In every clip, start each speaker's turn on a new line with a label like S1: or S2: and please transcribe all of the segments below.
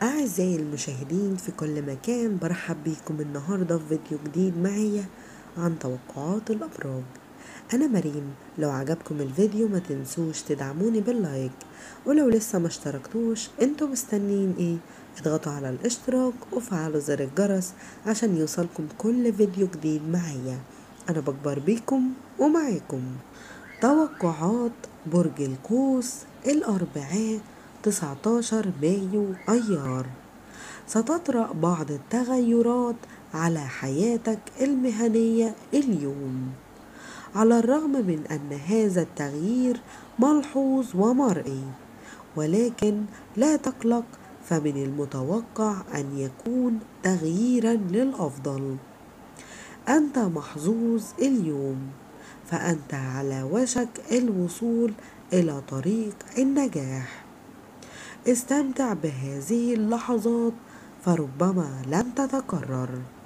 S1: أعزائي المشاهدين في كل مكان، برحب بيكم النهاردة في فيديو جديد معايا عن توقعات الأبراج. أنا مريم. لو عجبكم الفيديو ما تنسوش تدعموني باللايك، ولو لسه ما اشتركتوش انتوا مستنين ايه؟ اضغطوا على الاشتراك وفعلوا زر الجرس عشان يوصلكم كل فيديو جديد معايا. أنا بكبر بيكم ومعاكم توقعات برج القوس الأربعاء 19 مايو أيار. ستطرأ بعض التغيرات على حياتك المهنية اليوم، على الرغم من أن هذا التغيير ملحوظ ومرئي، ولكن لا تقلق، فمن المتوقع أن يكون تغييرا للأفضل. أنت محظوظ اليوم، فأنت على وشك الوصول إلى طريق النجاح. استمتع بهذه اللحظات فربما لن تتكرر.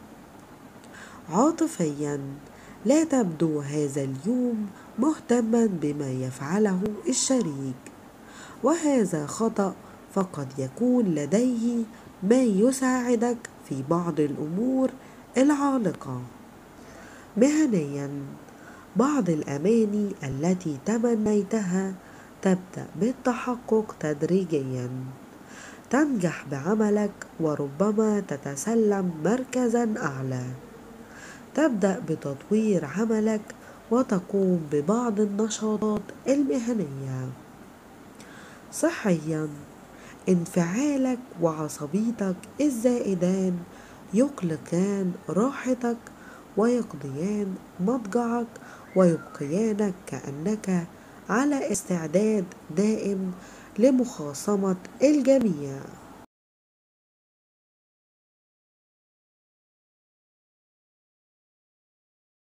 S1: عاطفيا، لا تبدو هذا اليوم مهتما بما يفعله الشريك، وهذا خطأ، فقد يكون لديه ما يساعدك في بعض الأمور العالقة. مهنيا، بعض الأماني التي تمنيتها تبدأ بالتحقق تدريجيا. تنجح بعملك وربما تتسلم مركزا أعلى. تبدأ بتطوير عملك وتقوم ببعض النشاطات المهنية. صحيا، انفعالك وعصبيتك الزائدان يقلقان راحتك ويقضيان مضجعك، ويبقيانك كأنك على استعداد دائم لمخاصمة الجميع.